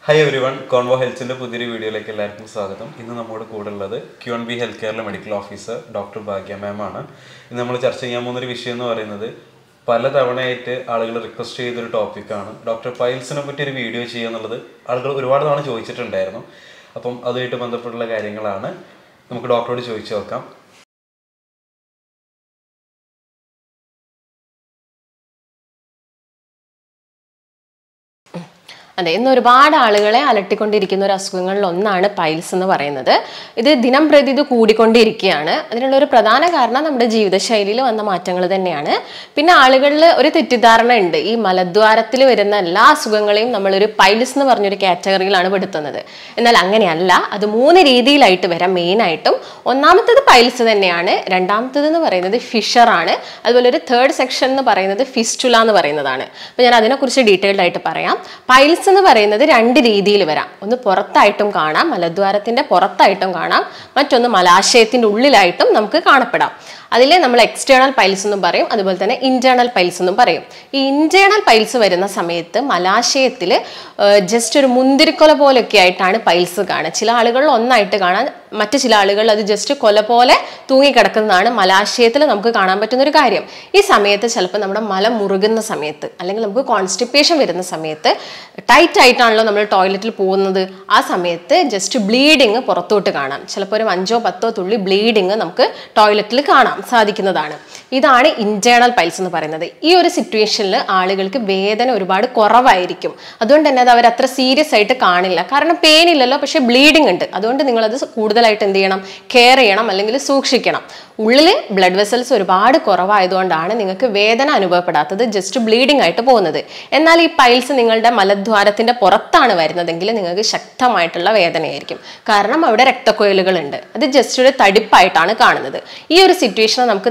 Hi everyone, Convo Health in the Pudiri video like a Latin Sagatam. In the Namoda Kodalada, QNB Healthcare Medical Officer, Dr. Bhagya Mamana. In the Mulacharchayamunari Vishino or another, Pala Tavanate, I'll request the topic. Dr. Piles in a video chi another, I'll reward on a choice and diano. Upon other item on the Pudla Garingalana, the doctor to choice. അതെ ഇന്ന് ഒരുപാട് ആളുകളെ അലട്ടിക്കൊണ്ടിരിക്കുന്ന ഒരു അസുഖങ്ങളിൽ ഒന്നാണ് piles എന്ന് പറയുന്നത്. ഇത് ദിനംപ്രതി ഇത് കൂടിക്കൊണ്ടിരിക്കുകയാണ്. അതിനുള്ള ഒരു പ്രധാന കാരണം നമ്മുടെ ജീവിതശൈലിയിൽ വന്ന മാറ്റങ്ങൾ തന്നെയാണ്. പിന്നെ ആളുകളിൽ ഒരു തെറ്റിദ്ധാരണ ഉണ്ട്, ഈ മലദ്വാരത്തിൽ വരുന്ന എല്ലാ അസുഖങ്ങളെയും നമ്മളൊരു പൈൽസ് എന്ന് പറഞ്ഞൊരു കാറ്റഗറിയിലാണ് പെടുത്തുന്നത്. എന്നാൽ അങ്ങനെയല്ല, അത് 3 രീതിയിലായിട്ട് വരാം. മെയിനായിട്ടും ഒന്നാമത്തേത് പൈൽസ് തന്നെയാണ്, രണ്ടാമത്തേത് എന്ന് പറയുന്നത് ഫിഷർ ആണ്, അതുപോലെ ഒരു തേർഡ് സെക്ഷൻ എന്ന് പറയുന്നത് ഫിസ്റ്റുല എന്ന് പറയുന്നതാണ്. അപ്പോൾ ഞാൻ അതിനെക്കുറിച്ച് ഡീറ്റെയിൽഡ് ആയിട്ട് പറയാം. പൈൽസ് എന്ന് പറയുന്നത് 2 രീതിയിൽ വരാം. ഒന്ന് പുറത്തായിട്ടും കാണാം, മലദ്വാരത്തിന്റെ പുറത്തായിട്ടും കാണാം, മറ്റൊന്ന് മലാശയത്തിന്റെ ഉള്ളിലായിട്ടും നമുക്ക് കാണപ്പെടാം. അതിലെ നമ്മൾ എക്സ്റ്റേണൽ പൈൽസ് എന്നും പറയും, അതുപോലെ തന്നെ ഇന്റേണൽ പൈൽസ് എന്നും പറയും. ഈ ഇന്റേണൽ പൈൽസ് വരുന്ന സമയത്ത് മലാശയത്തിൽ ജസ്റ്റ് ഒരു മുന്തിരിക്കൊല പോലെയൊക്കെ ആയിട്ടാണ് പൈൽസ് കാണുക. ചില ആളുകളിൽ ഒന്നായിട്ട് കാണാൻ, മറ്റു ചില ആളുകൾ അത് ജസ്റ്റ് കൊല പോലെ തൂങ്ങിക്കിടക്കുന്നതാണ് മലാശയത്തിൽ നമുക്ക് കാണാൻ പറ്റുന്ന ഒരു കാര്യം. ഈ സമയത്ത് ചിലപ്പോൾ നമ്മുടെ മലം മുറുകുന്ന സമയത്ത് അല്ലെങ്കിൽ നമുക്ക് കോൺസ്റ്റിപ്പേഷൻ വരുന്ന സമയത്ത് ടൈറ്റ് ആയിട്ടാണല്ലോ നമ്മൾ ടോയ്ലറ്റിൽ പോകുന്നത്, ആ സമയത്ത് ജസ്റ്റ് ബ്ലീഡിങ് പുറത്തോട്ട് കാണാം. ചിലപ്പോൾ ഒരു 5-10 തുള്ളി ബ്ലീഡിങ് നമുക്ക് ടോയ്ലറ്റിൽ കാണാം സാധിക്കുന്നതാണ്. ഇതാണ് ഇന്റേണൽ പൈൽസ് എന്ന് പറയുന്നത്. ഈ ഒരു സിറ്റുവേഷനിൽ ആളുകൾക്ക് വേദന ഒരുപാട് കുറവായിരിക്കും. അതുകൊണ്ട് തന്നെ അത് അവർ അത്ര സീരിയസ് ആയിട്ട് കാണില്ല. കാരണം പെയിൻ ഇല്ലല്ലോ, പക്ഷെ ബ്ലീഡിങ് ഉണ്ട്. അതുകൊണ്ട് നിങ്ങളത് കൂടുതലായിട്ട് എന്ത് ചെയ്യണം, കെയർ ചെയ്യണം അല്ലെങ്കിൽ സൂക്ഷിക്കണം. ഉള്ളിൽ ബ്ലഡ് വെസൽസ് ഒരുപാട് കുറവായതുകൊണ്ടാണ് നിങ്ങൾക്ക് വേദന അനുഭവപ്പെടാത്തത്, ജസ്റ്റ് ബ്ലീഡിങ് ആയിട്ട് പോകുന്നത്. എന്നാൽ ഈ പൈൽസ് നിങ്ങളുടെ മലദ്വാരത്തിന്റെ പുറത്താണ് വരുന്നതെങ്കിൽ നിങ്ങൾക്ക് ശക്തമായിട്ടുള്ള വേദനയായിരിക്കും. കാരണം അവിടെ രക്തക്കൊഴലുകൾ ഉണ്ട്. അത് ജസ്റ്റ് ഒരു തടിപ്പായിട്ടാണ് കാണുന്നത്. ഈ ഒരു സിറ്റുവേഷനെ നമുക്ക്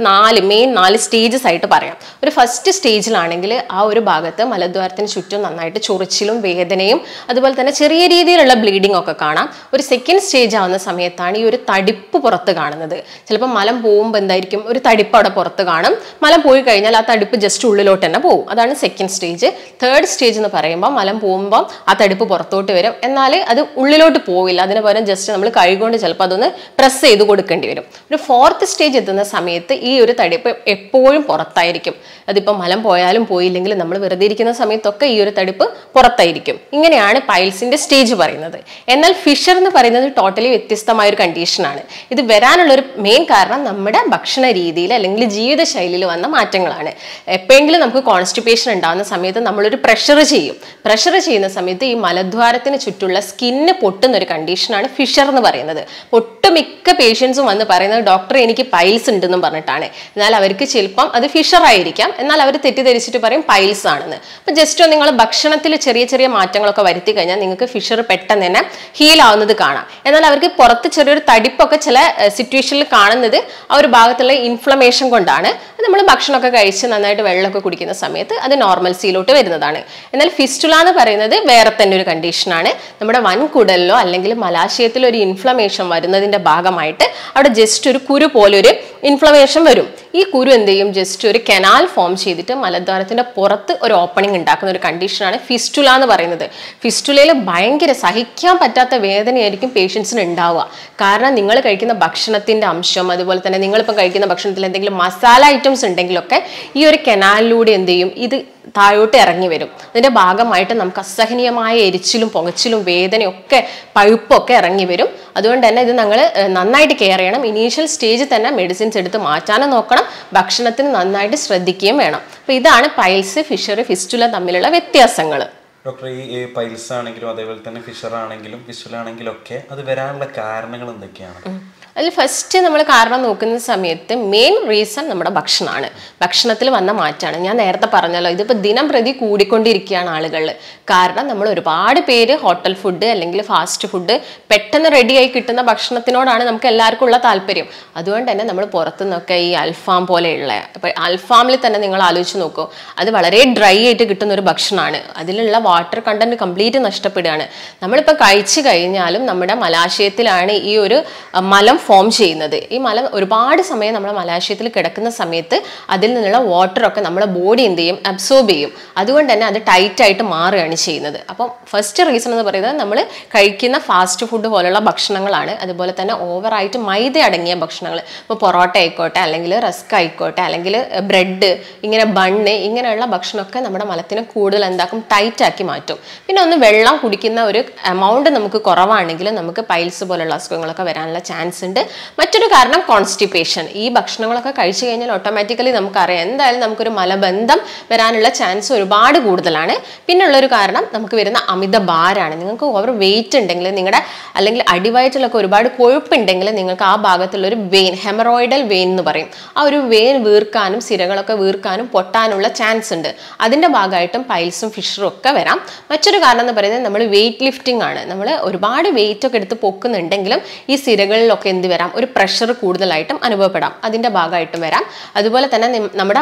4 സ്റ്റേജസ് ആയിട്ട് പറയാം. ഒരു ഫസ്റ്റ് സ്റ്റേജിലാണെങ്കിൽ ആ ഒരു ഭാഗത്ത് മലദ്വാരത്തിന് ചുറ്റും നന്നായിട്ട് ചൊറിച്ചിലും വേദനയും അതുപോലെ തന്നെ ചെറിയ രീതിയിലുള്ള ബ്ലീഡിംഗ് ഒക്കെ കാണാം. ഒരു സെക്കൻഡ് സ്റ്റേജ് ആവുന്ന സമയത്താണ് ഈ ഒരു തടിപ്പ് പുറത്ത് കാണുന്നത്. ചിലപ്പോൾ മലം പോകുമ്പോൾ എന്തായിരിക്കും, ഒരു തടിപ്പ് അവിടെ പുറത്ത് കാണും. മലം പോയി കഴിഞ്ഞാൽ ആ തടിപ്പ് ജസ്റ്റ് ഉള്ളിലോട്ട് തന്നെ പോകും. അതാണ് സെക്കൻഡ് സ്റ്റേജ്. തേർഡ് സ്റ്റേജ് എന്ന് പറയുമ്പോൾ മലം പോകുമ്പോൾ ആ തടിപ്പ് പുറത്തോട്ട് വരും, എന്നാൽ അത് ഉള്ളിലോട്ട് പോവില്ല. അതിന് പകരം ജസ്റ്റ് നമ്മൾ കൈകൊണ്ട് ചിലപ്പോൾ അതൊന്ന് പ്രസ് ചെയ്ത് കൊടുക്കേണ്ടി വരും. ഒരു ഫോർത്ത് സ്റ്റേജ് എത്തുന്ന സമയത്ത് ഈ ഒരു തടിപ്പ് എപ്പോഴും പുറത്തായിരിക്കും. അതിപ്പോൾ മലം പോയാലും പോയില്ലെങ്കിലും നമ്മൾ വെറുതെ ഇരിക്കുന്ന സമയത്തൊക്കെ ഈ ഒരു തടിപ്പ് പുറത്തായിരിക്കും. ഇങ്ങനെയാണ് പൈൽസിന്റെ സ്റ്റേജ് പറയുന്നത്. എന്നാൽ ഫിഷർ എന്ന് പറയുന്നത് ടോട്ടലി വ്യത്യസ്തമായ ഒരു കണ്ടീഷനാണ്. ഇത് വരാനുള്ള ഒരു മെയിൻ കാരണം നമ്മുടെ ഭക്ഷണ രീതിയിൽ അല്ലെങ്കിൽ ജീവിതശൈലിയിൽ വന്ന മാറ്റങ്ങളാണ്. എപ്പോഴെങ്കിലും നമുക്ക് കോൺസ്റ്റിപ്പേഷൻ ഉണ്ടാകുന്ന സമയത്ത് നമ്മളൊരു പ്രഷർ ചെയ്യും. പ്രഷർ ചെയ്യുന്ന സമയത്ത് ഈ മലദ്വാരത്തിന് ചുറ്റുള്ള സ്കിന്ന് പൊട്ടുന്ന ഒരു കണ്ടീഷനാണ് ഫിഷർ എന്ന് പറയുന്നത്. ഒട്ടുമിക്ക പേഷ്യൻസും വന്ന് പറയുന്നത്, ഡോക്ടർ എനിക്ക് പൈൽസ് ഉണ്ടെന്നും പറഞ്ഞിട്ടാണ്. എന്നാൽ അവർക്ക് ചിലപ്പം അത് ഫിഷർ ആയിരിക്കാം, എന്നാൽ അവർ തെറ്റിദ്ധരിച്ചിട്ട് പറയും പൈൽസ് ആണെന്ന്. അപ്പം ജസ്റ്റ് നിങ്ങൾ ഭക്ഷണത്തിൽ ചെറിയ ചെറിയ മാറ്റങ്ങളൊക്കെ വരുത്തി കഴിഞ്ഞാൽ നിങ്ങൾക്ക് ഫിഷർ പെട്ടെന്ന് തന്നെ ഹീൽ ആവുന്നത് കാണാം. എന്നാൽ അവർക്ക് പുറത്ത് ചെറിയൊരു തടിപ്പൊക്കെ ചില സിറ്റുവേഷനിൽ കാണുന്നത് ആ ഒരു ഭാഗത്തുള്ള ഇൻഫ്ലമേഷൻ കൊണ്ടാണ്. നമ്മൾ ഭക്ഷണമൊക്കെ കഴിച്ച് നന്നായിട്ട് വെള്ളമൊക്കെ കുടിക്കുന്ന സമയത്ത് അത് നോർമൽസിയിലോട്ട് വരുന്നതാണ്. എന്നാൽ ഫിസ്റ്റുല എന്ന് പറയുന്നത് വേറെ തന്നെ ഒരു കണ്ടീഷനാണ്. നമ്മുടെ വൻകുടലിലോ അല്ലെങ്കിൽ മലാശയത്തിലോ ഒരു ഇൻഫ്ലമേഷൻ വരുന്നതിന്റെ ഭാഗമായിട്ട് അവിടെ ജസ്റ്റ് ഒരു കുരു പോലെ ഒരു ഇൻഫ്ലമേഷൻ വരും. ഈ കുരു എന്ത് ചെയ്യും, ജസ്റ്റ് ഒരു കനാൽ ഫോം ചെയ്തിട്ട് മലദ്വാരത്തിന്റെ പുറത്ത് ഒരു ഓപ്പണിംഗ് ഉണ്ടാക്കുന്ന ഒരു കണ്ടീഷനാണ് ഫിസ്റ്റുല എന്ന് പറയുന്നത്. ഫിസ്റ്റുലയിൽ ഭയങ്കര സഹിക്കാൻ പറ്റാത്ത വേദനയായിരിക്കും പേഷ്യൻസിന് ഉണ്ടാവുക. കാരണം നിങ്ങൾ കഴിക്കുന്ന ഭക്ഷണത്തിന്റെ അംശം, അതുപോലെ തന്നെ നിങ്ങളിപ്പം കഴിക്കുന്ന ഭക്ഷണത്തിൽ എന്തെങ്കിലും മസാല ഐറ്റംസ് ഉണ്ടെങ്കിലൊക്കെ ഈ ഒരു കനാലിലൂടെ എന്ത് ചെയ്യും, ഇത് താഴോട്ട് ഇറങ്ങി വരും. അതിന്റെ ഭാഗമായിട്ട് നമുക്ക് അസഹനീയമായ എരിച്ചിലും പുകച്ചിലും വേദനയൊക്കെ പഴുപ്പൊക്കെ ഇറങ്ങി വരും. അതുകൊണ്ട് തന്നെ ഇത് നിങ്ങൾ നന്നായിട്ട് കെയർ ചെയ്യണം. ഇനീഷ്യൽ സ്റ്റേജിൽ തന്നെ മെഡിസിൻസ് എടുത്ത് മാറ്റാനും നോക്കണം, ഭക്ഷണത്തിന് നന്നായിട്ട് ശ്രദ്ധിക്കുകയും വേണം. അപ്പോൾ ഇതാണ് പൈൽസ്, ഫിഷർ, ഫിസ്റ്റുല തമ്മിലുള്ള വ്യത്യാസങ്ങൾ. ഡോക്ടർ, ഈ പൈൽസ് ആണെങ്കിലും അതേപോലെ തന്നെ ഫിഷർ ആണെങ്കിലും ഫിസ്റ്റുല ആണെങ്കിലും ഒക്കെ അത് വരാനുള്ള കാരണങ്ങൾ എന്തൊക്കെയാണ്? അതിൽ ഫസ്റ്റ് നമ്മൾ കാരണം നോക്കുന്ന സമയത്ത് മെയിൻ റീസൺ നമ്മുടെ ഭക്ഷണമാണ്. ഭക്ഷണത്തിൽ വന്ന മാറ്റമാണ്. ഞാൻ നേരത്തെ പറഞ്ഞല്ലോ, ഇതിപ്പോൾ ദിനം പ്രതി കൂടിക്കൊണ്ടിരിക്കുകയാണ് ആളുകളിൽ. കാരണം നമ്മൾ ഒരുപാട് പേര് ഹോട്ടൽ ഫുഡ് അല്ലെങ്കിൽ ഫാസ്റ്റ് ഫുഡ് പെട്ടെന്ന് റെഡിയായി കിട്ടുന്ന ഭക്ഷണത്തിനോടാണ് നമുക്ക് എല്ലാവർക്കും ഉള്ള താല്പര്യം. അതുകൊണ്ട് തന്നെ നമ്മൾ പുറത്തുനിന്നൊക്കെ ഈ അൽഫാം പോലെയുള്ള, അപ്പോൾ അൽഫാമിൽ തന്നെ നിങ്ങൾ ആലോചിച്ച് നോക്കൂ, അത് വളരെ ഡ്രൈ ആയിട്ട് കിട്ടുന്ന ഒരു ഭക്ഷണമാണ്. അതിലുള്ള വാട്ടർ കണ്ടന്റ് കംപ്ലീറ്റ് നഷ്ടപ്പെടുകയാണ്. നമ്മളിപ്പോൾ കഴിച്ചു കഴിഞ്ഞാലും നമ്മുടെ മലാശയത്തിലാണ് ഈ ഒരു മലം ഫോം ചെയ്യുന്നത്. ഈ മലം ഒരുപാട് സമയം നമ്മുടെ മലാശയത്തിൽ കിടക്കുന്ന സമയത്ത് അതിൽ നിന്നുള്ള വാട്ടറൊക്കെ നമ്മുടെ ബോഡി എന്ത് ചെയ്യും, അബ്സോർബ് ചെയ്യും. അതുകൊണ്ട് തന്നെ അത് ടൈറ്റായിട്ട് മാറുകയാണ് ചെയ്യുന്നത്. അപ്പം ഫസ്റ്റ് റീസൺ എന്ന് പറയുന്നത് നമ്മൾ കഴിക്കുന്ന ഫാസ്റ്റ് ഫുഡ് പോലുള്ള ഭക്ഷണങ്ങളാണ്. അതുപോലെ തന്നെ ഓവറായിട്ട് മൈദ അടങ്ങിയ ഭക്ഷണങ്ങൾ, ഇപ്പോൾ പൊറോട്ട ആയിക്കോട്ടെ, അല്ലെങ്കിൽ റസ്ക് ആയിക്കോട്ടെ, അല്ലെങ്കിൽ ബ്രെഡ്, ഇങ്ങനെ ബണ്ണ്, ഇങ്ങനെയുള്ള ഭക്ഷണമൊക്കെ നമ്മുടെ മലത്തിനെ കൂടുതൽ എന്താക്കും, ടൈറ്റാക്കി മാറ്റും. പിന്നെ ഒന്ന് വെള്ളം കുടിക്കുന്ന ഒരു എമൗണ്ട് നമുക്ക് കുറവാണെങ്കിൽ നമുക്ക് പൈൽസ് പോലുള്ള അസുഖങ്ങളൊക്കെ വരാനുള്ള ചാൻസ് ഉണ്ട്. മറ്റൊരു കാരണം കോൺസ്റ്റിപ്പേഷൻ. ഈ ഭക്ഷണങ്ങളൊക്കെ കഴിച്ചു കഴിഞ്ഞാൽ ഓട്ടോമാറ്റിക്കലി നമുക്കറിയാം എന്തായാലും നമുക്കൊരു മലബന്ധം വരാനുള്ള ചാൻസ് ഒരുപാട് കൂടുതലാണ്. പിന്നുള്ളൊരു കാരണം നമുക്ക് വരുന്ന അമിത ഭാരമാണ്. നിങ്ങൾക്ക് ഓവർ വെയിറ്റ് ഉണ്ടെങ്കിൽ, നിങ്ങളുടെ അല്ലെങ്കിൽ അടിവയറ്റിലൊക്കെ ഒരുപാട് കൊഴുപ്പുണ്ടെങ്കിൽ നിങ്ങൾക്ക് ആ ഭാഗത്തുള്ള ഒരു വെയിൻ, ഹെമറോയിഡൽ വെയിൻ എന്ന് പറയും, ആ ഒരു വെയിൻ വീർക്കാനും സിരകളൊക്കെ വീർക്കാനും പൊട്ടാനുള്ള ചാൻസ് ഉണ്ട്. അതിൻ്റെ ഭാഗമായിട്ടും പൈൽസും ഫിഷറും ഒക്കെ വരാം. മറ്റൊരു കാരണം എന്ന് പറയുന്നത് നമ്മൾ വെയിറ്റ് ലിഫ്റ്റിംഗ് ആണ്. നമ്മൾ ഒരുപാട് വെയിറ്റ് ഒക്കെ എടുത്ത് പൊക്കുന്നുണ്ടെങ്കിലും ഈ സിരകളിലൊക്കെ എന്ത് വരാം, ഒരു പ്രഷർ കൂടുതലായിട്ടും അനുഭവപ്പെടാം. അതിൻ്റെ ഭാഗമായിട്ടും വരാം. അതുപോലെ തന്നെ നമ്മുടെ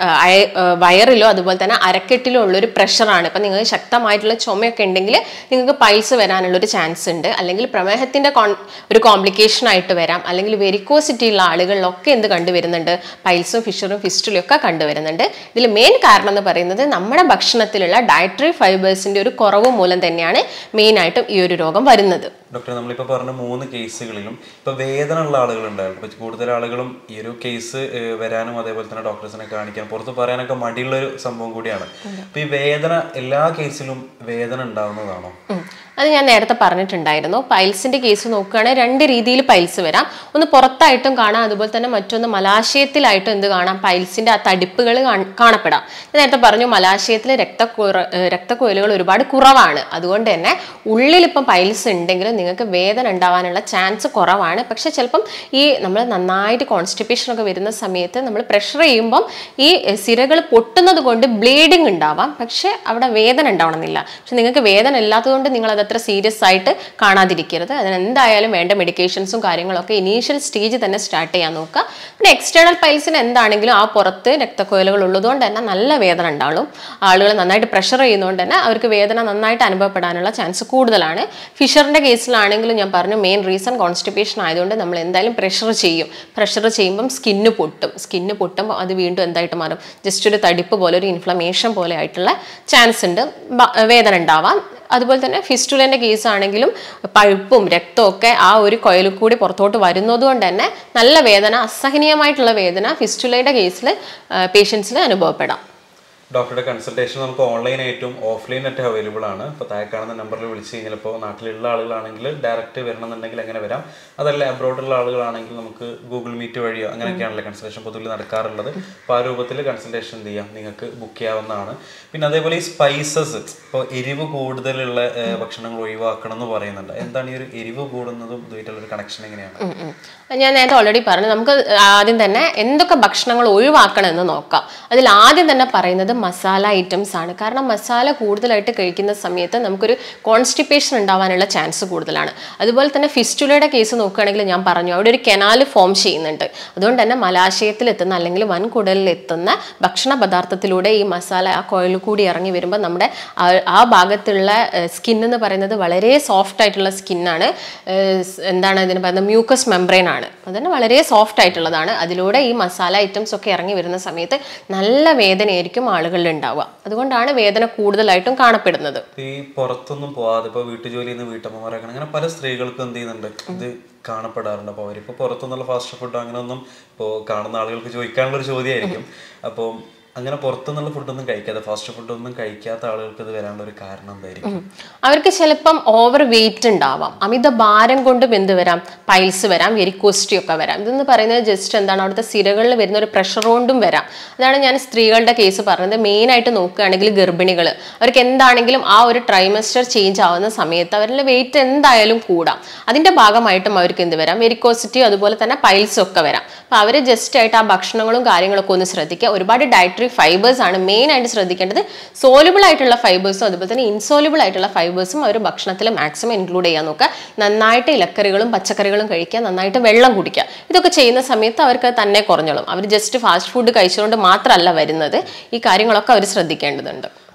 വയറിലോ അതുപോലെ തന്നെ അരക്കെട്ടിലോ ഉള്ളൊരു പ്രഷറാണ്. ഇപ്പം നിങ്ങൾക്ക് ശക്തമായിട്ടുള്ള ചുമയൊക്കെ ഉണ്ടെങ്കിൽ നിങ്ങൾക്ക് പൈൽസ് വരാനുള്ളൊരു ചാൻസ് ഉണ്ട്. അല്ലെങ്കിൽ പ്രമേഹത്തിൻ്റെ ഒരു കോംപ്ലിക്കേഷൻ ആയിട്ട് വരാം. അല്ലെങ്കിൽ വെരിക്കോസിറ്റി ഉള്ള ആളുകളിലൊക്കെ എന്ത് കണ്ടുവരുന്നുണ്ട്, പൈൽസും ഫിഷറും ഫിസ്റ്റുലും ഒക്കെ കണ്ടുവരുന്നുണ്ട്. ഇതിൽ മെയിൻ കാരണം എന്ന് പറയുന്നത് നമ്മുടെ ഭക്ഷണത്തിലുള്ള ഡയറ്ററി ഫൈബേഴ്സിൻ്റെ ഒരു കുറവ് മൂലം തന്നെയാണ് മെയിനായിട്ടും ഈ ഒരു രോഗം വരുന്നത്. ഡോക്ടർ, നമ്മളിപ്പോൾ പറഞ്ഞ 3 കേസുകളിലും ഇപ്പോൾ വേദന ഉള്ള ആളുകളുണ്ടായിരുന്നു. ഇപ്പോൾ കൂടുതൽ ആളുകളും ഈ ഒരു കേസ് വരാനും അതേപോലെ തന്നെ ഡോക്ടേഴ്സിനെ കാണിക്കാനും പുറത്ത് പറയാനൊക്കെ മടിയുള്ളൊരു സംഭവം കൂടിയാണ്. അപ്പോൾ ഈ വേദന എല്ലാ കേസിലും വേദന ഉണ്ടാവുന്നതാണോ? അത് ഞാൻ നേരത്തെ പറഞ്ഞിട്ടുണ്ടായിരുന്നു. പൈൽസിന്റെ കേസ് നോക്കുകയാണെങ്കിൽ 2 രീതിയിൽ പൈൽസ് വരാം. ഒന്ന് പുറത്തായിട്ടും കാണാം, അതുപോലെ തന്നെ മറ്റൊന്ന് മലാശയത്തിലായിട്ടും എന്ത് കാണാം, പൈൽസിന്റെ ആ തടിപ്പുകൾ കാണപ്പെടാം. ഞാൻ നേരത്തെ പറഞ്ഞു മലാശയത്തിൽ രക്തക്കുഴലുകൾ ഒരുപാട് കുറവാണ്. അതുകൊണ്ട് തന്നെ ഉള്ളിലിപ്പം പൈൽസ് ഉണ്ടെങ്കിൽ നിങ്ങൾക്ക് വേദന ഉണ്ടാവാനുള്ള ചാൻസ് കുറവാണ്. പക്ഷെ ചിലപ്പം ഈ നമ്മൾ നന്നായിട്ട് കോൺസ്റ്റിപ്പേഷൻ ഒക്കെ വരുന്ന സമയത്ത് നമ്മൾ പ്രഷർ ചെയ്യുമ്പം ഈ സിരകൾ പൊട്ടുന്നത് കൊണ്ട് ബ്ലീഡിങ് ഉണ്ടാവാം. പക്ഷെ അവിടെ വേദന ഉണ്ടാവണമെന്നില്ല. പക്ഷെ നിങ്ങൾക്ക് വേദന ഇല്ലാത്തതുകൊണ്ട് നിങ്ങൾ അത്ര സീരിയസ് ആയിട്ട് കാണാതിരിക്കരുത്. അതിനെന്തായാലും വേണ്ട മെഡിക്കേഷൻസും കാര്യങ്ങളൊക്കെ ഇനീഷ്യൽ സ്റ്റേജ് തന്നെ സ്റ്റാർട്ട് ചെയ്യാൻ നോക്കുക. പിന്നെ എക്സ്റ്റേണൽ പൈൽസിന് എന്താണെങ്കിലും ആ പുറത്ത് രക്തക്കുഴലുകൾ ഉള്ളതുകൊണ്ട് തന്നെ നല്ല വേദന ഉണ്ടാവും. ആളുകൾ നന്നായിട്ട് പ്രഷർ ചെയ്യുന്നതുകൊണ്ട് തന്നെ അവർക്ക് വേദന നന്നായിട്ട് അനുഭവപ്പെടാനുള്ള ചാൻസ് കൂടുതലാണ്. ഫിഷറിന്റെ കേസിലാണെങ്കിലും ഞാൻ പറഞ്ഞു മെയിൻ റീസൺ കോൺസ്റ്റിപ്പേഷൻ ആയതുകൊണ്ട് നമ്മൾ എന്തായാലും പ്രഷർ ചെയ്യും. പ്രഷർ ചെയ്യുമ്പം സ്കിന്ന് പൊട്ടുമ്പോൾ അത് വീണ്ടും എന്തായിട്ട് മാറും, ജസ്റ്റ് ഒരു തടിപ്പ് പോലെ, ഒരു ഇൻഫ്ലമേഷൻ പോലെ ആയിട്ടുള്ള ചാൻസ് ഉണ്ട്, വേദന ഉണ്ടാവാം. അതുപോലെ തന്നെ ഫിസ്റ്റുലേൻ്റെ കേസ് ആണെങ്കിലും പഴുപ്പും രക്തവും ഒക്കെ ആ ഒരു കുഴലിൽ കൂടി പുറത്തോട്ട് വരുന്നത് കൊണ്ട് തന്നെ നല്ല വേദന, അസഹനീയമായിട്ടുള്ള വേദന ഫിസ്റ്റുലയുടെ കേസിൽ പേഷ്യൻസിന് അനുഭവപ്പെടാം. ഡോക്ടറുടെ കൺസൾട്ടേഷൻ നമുക്ക് ഓൺലൈനായിട്ടും ഓഫ്ലൈനായിട്ടും അവൈലബിൾ ആണ്. ഇപ്പോൾ താഴെ കാണുന്ന നമ്പറിൽ വിളിച്ച് കഴിഞ്ഞാൽ ഇപ്പോൾ നാട്ടിലുള്ള ആളുകളാണെങ്കിൽ ഡയറക്റ്റ് വരണമെന്നുണ്ടെങ്കിൽ അങ്ങനെ വരാം. അതല്ല അബ്രോഡുള്ള ആളുകളാണെങ്കിൽ നമുക്ക് ഗൂഗിൾ മീറ്റ് വഴിയോ അങ്ങനെയൊക്കെയാണല്ലോ കൺസൾട്ടേഷൻ പൊതുവിൽ നടക്കാറുള്ളത്. അപ്പോൾ ആ രൂപത്തിൽ കൺസൾട്ടേഷൻ എന്ത് ചെയ്യാം, നിങ്ങൾക്ക് ബുക്ക് ചെയ്യാവുന്നതാണ്. പിന്നെ അതേപോലെ ഈ സ്പൈസസ്, ഇപ്പോൾ എരിവ് കൂടുതലുള്ള ഭക്ഷണങ്ങൾ ഒഴിവാക്കണം എന്ന് പറയുന്നുണ്ട്. എന്താണ് ഈ ഒരു എരിവ് കൂടുന്നതും ഇതുമായിട്ടുള്ളൊരു കണക്ഷൻ എങ്ങനെയാണ്? ഞാൻ നേരത്തെ ഓൾറെഡി പറഞ്ഞു. നമുക്ക് ആദ്യം തന്നെ എന്തൊക്കെ ഭക്ഷണങ്ങൾ ഒഴിവാക്കണം എന്ന് നോക്കാം. അതിൽ ആദ്യം തന്നെ പറയുന്നത് മസാല ഐറ്റംസ് ആണ്. കാരണം മസാല കൂടുതലായിട്ട് കഴിക്കുന്ന സമയത്ത് നമുക്കൊരു കോൺസ്റ്റിപ്പേഷൻ ഉണ്ടാവാനുള്ള ചാൻസ് കൂടുതലാണ്. അതുപോലെ തന്നെ ഫിസ്റ്റുലയുടെ കേസ് നോക്കുകയാണെങ്കിൽ ഞാൻ പറഞ്ഞു അവിടെ ഒരു കനാൽ ഫോം ചെയ്യുന്നുണ്ട്. അതുകൊണ്ട് തന്നെ മലാശയത്തിൽ എത്തുന്ന അല്ലെങ്കിൽ വൻകുടലിൽ എത്തുന്ന ഭക്ഷണ പദാർത്ഥത്തിലൂടെ ഈ മസാല ആ കുഴലിൽ കൂടി ഇറങ്ങി വരുമ്പോൾ നമ്മുടെ ആ ഭാഗത്തുള്ള സ്കിൻ എന്ന് പറയുന്നത് വളരെ സോഫ്റ്റ് ആയിട്ടുള്ള സ്കിന്നാണ്. എന്താണ് ഇതിന് പറയുന്നത്, മ്യൂക്കസ് മെംബ്രെയിൻ ആണ്. അതുതന്നെ വളരെ സോഫ്റ്റ് ആയിട്ടുള്ളതാണ്. അതിലൂടെ ഈ മസാല ഐറ്റംസ് ഒക്കെ ഇറങ്ങി വരുന്ന സമയത്ത് നല്ല വേദനയായിരിക്കും ആളുകളിൽ ഉണ്ടാവുക. അതുകൊണ്ടാണ് വേദന കൂടുതലായിട്ടും കാണപ്പെടുന്നത്. ഈ പുറത്തൊന്നും പോവാതെ ഇപ്പോൾ വീട്ടുജോലി ചെയ്യുന്ന വീട്ടമ്മമാരൊക്കെ അങ്ങനെ പല സ്ത്രീകൾക്കും എന്ത് ചെയ്യുന്നുണ്ട്, ഇത് കാണപ്പെടാറുണ്ട്. അപ്പോൾ അവരിപ്പോൾ പുറത്തുനിന്നുള്ള ഫാസ്റ്റ് ഫുഡ് അങ്ങനെ ഒന്നും ഇപ്പോൾ കാണുന്ന ആളുകൾക്ക് ചോദിക്കാനുള്ളൊരു ചോദ്യമായിരിക്കും. അപ്പോൾ അങ്ങനെ പുറത്തുനിന്നുള്ള ഫുഡൊന്നും കഴിക്കാതെ, ഫാസ്റ്റ് ഫുഡൊന്നും കഴിക്കാത്ത ആളുകൾക്ക് ഇത് വരാനുള്ള ഒരു കാരണം എന്തായിരിക്കും? അവർക്ക് ചിലപ്പം ഓവർ വെയിറ്റ് ഉണ്ടാവാം, അമിത ഭാരം കൊണ്ടും എന്ത് വരാം, പൈൽസ് വരാം, വെരിക്കോസിറ്റി ഒക്കെ വരാം. ഇതെന്ന് പറയുന്നത് ജസ്റ്റ് എന്താണ്, അവിടുത്തെ സിരകളിൽ വരുന്ന ഒരു പ്രഷർ കൊണ്ടും വരാം. അതാണ് ഞാൻ സ്ത്രീകളുടെ കേസ് പറഞ്ഞത്. മെയിനായിട്ട് നോക്കുകയാണെങ്കിൽ ഗർഭിണികൾ, അവർക്ക് എന്താണെങ്കിലും ആ ഒരു ട്രൈമസ്റ്റർ ചേഞ്ച് ആവുന്ന സമയത്ത് അവരുടെ വെയിറ്റ് എന്തായാലും കൂടാം. അതിൻ്റെ ഭാഗമായിട്ടും അവർക്ക് എന്ത് വരാം, വെരിക്കോസിറ്റി അതുപോലെ തന്നെ പൈൽസും ഒക്കെ വരാം. അപ്പോൾ അവർ ജസ്റ്റ് ആയിട്ട് ആ ഭക്ഷണങ്ങളും കാര്യങ്ങളൊക്കെ ഒന്ന് ശ്രദ്ധിക്കുക. ഒരുപാട് ഡയറ്ററി ഫൈബേഴ്സ് ആണ് മെയിൻ ആയിട്ട് ശ്രദ്ധിക്കേണ്ടത്. സോലുബിൾ ആയിട്ടുള്ള ഫൈബേഴ്സും അതുപോലെ തന്നെ ഇൻസോലുബിൾ ആയിട്ടുള്ള ഫൈബേഴ്സും അവർ ഭക്ഷണത്തിൽ മാക്സിമം ഇൻക്ലൂഡ് ചെയ്യാൻ നോക്കുക. നന്നായിട്ട് ഇലക്കറികളും പച്ചക്കറികളും കഴിക്കുക, നന്നായിട്ട് വെള്ളം കുടിക്കുക. ഇതൊക്കെ ചെയ്യുന്ന സമയത്ത് അവർക്ക് തന്നെ കുറഞ്ഞോളും. അവർ ജസ്റ്റ് ഫാസ്റ്റ് ഫുഡ് കഴിച്ചുകൊണ്ട് മാത്രമല്ല വരുന്നത്. ഈ കാര്യങ്ങളൊക്കെ അവർ ശ്രദ്ധിക്കേണ്ടതുണ്ട്.